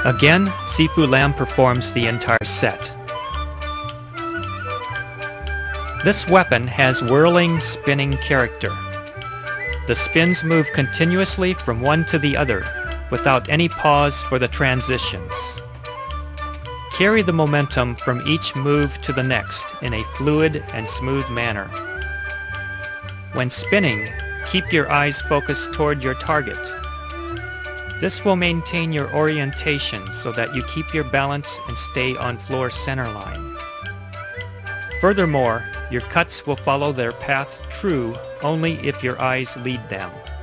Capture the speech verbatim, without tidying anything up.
Again, Sifu Lam performs the entire set. This weapon has whirling, spinning character. The spins move continuously from one to the other, without any pause for the transitions. Carry the momentum from each move to the next in a fluid and smooth manner. When spinning, keep your eyes focused toward your target. This will maintain your orientation so that you keep your balance and stay on floor center line. Furthermore, your cuts will follow their path true only if your eyes lead them.